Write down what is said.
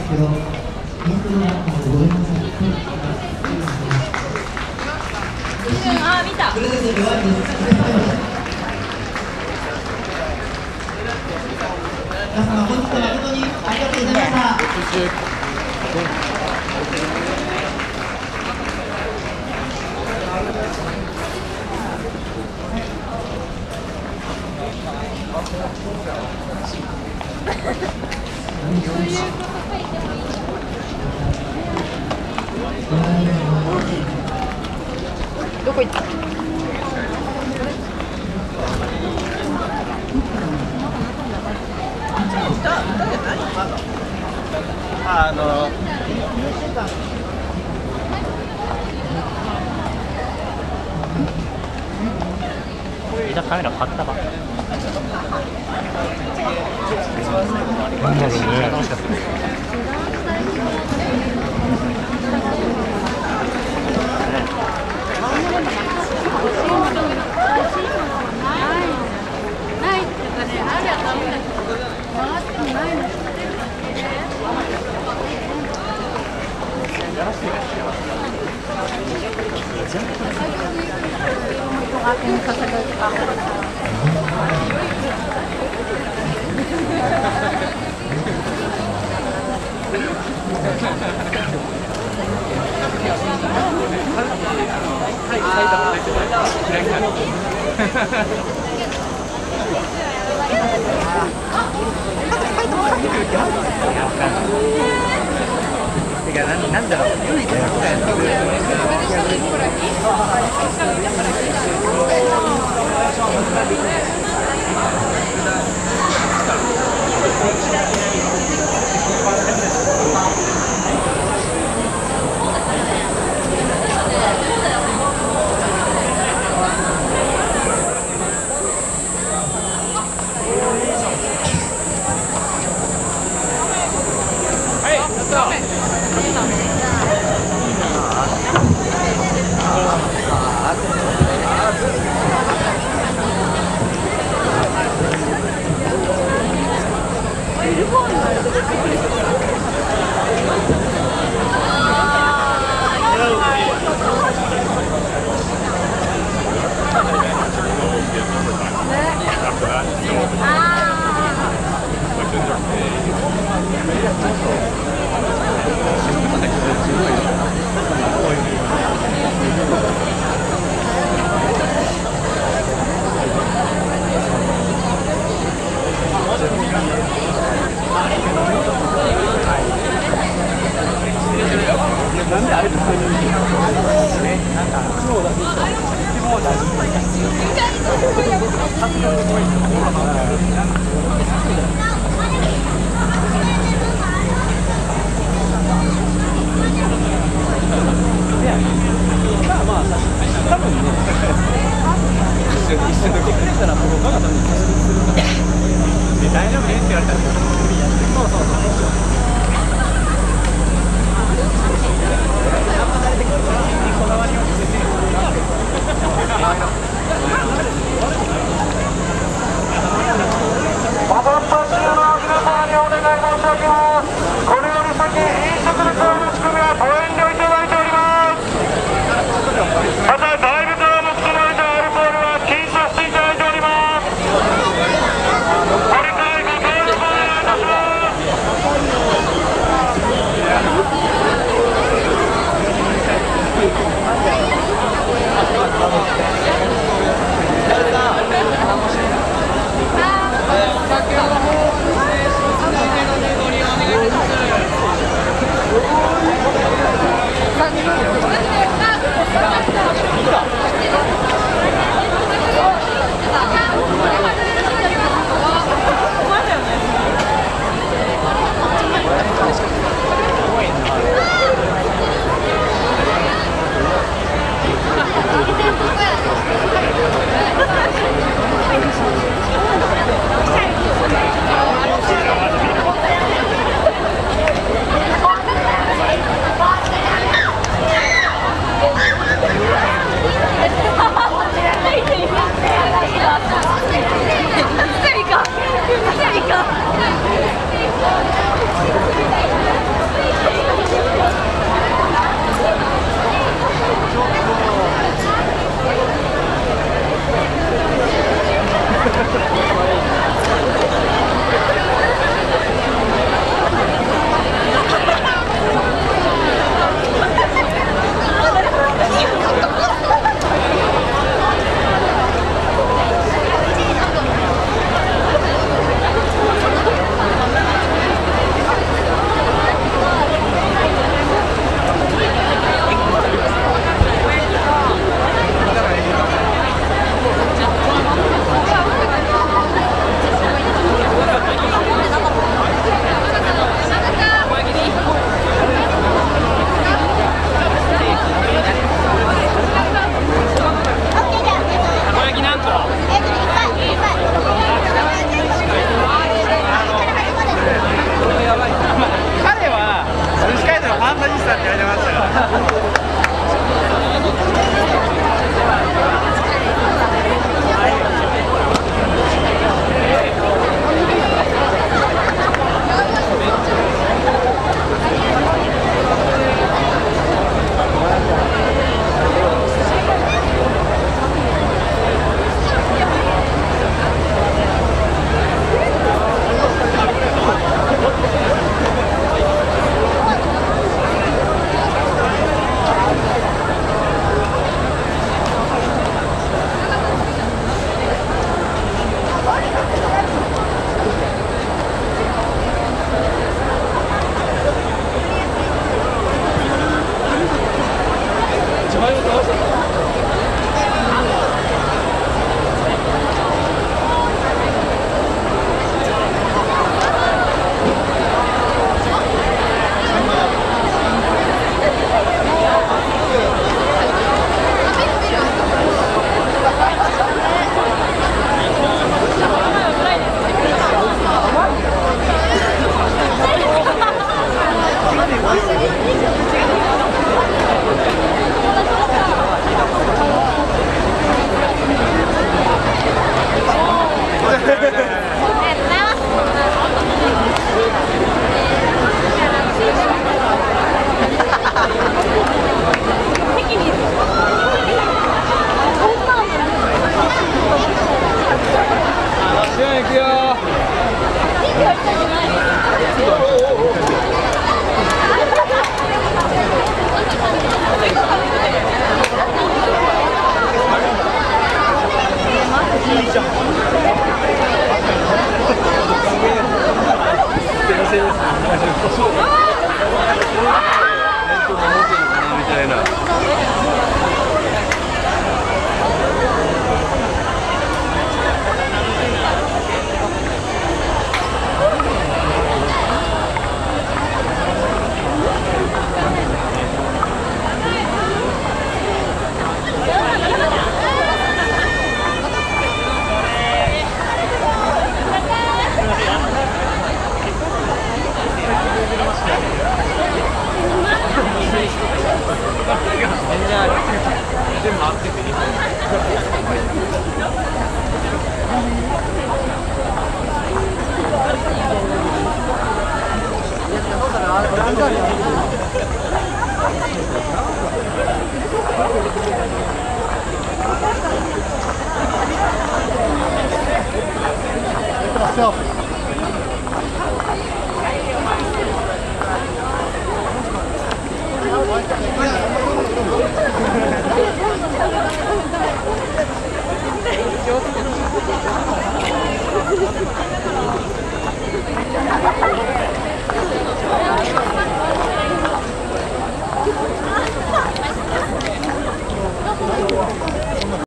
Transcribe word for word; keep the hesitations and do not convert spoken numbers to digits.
けど、本当にあったのでごめんなさい。 あ、見た。 プレゼント弱いです。皆様本日は誠にありがとうございました。 どこ行った？ あのみんなカメラ買ったばなんだろうね。楽しかったですないっていうかね、あるはダメだけど回ってもないの知ってる？ てか、なんなんだろう、唯一のことやってくれる。なんであれとそういうね、なんかそうだ、そうだ。まあまあ多分ね、一緒に一緒に来てくれたら僕が多分大丈夫ねって言われたらそうそうそう。こだわりを見せてファンタジスタって言われてましたから Selfie.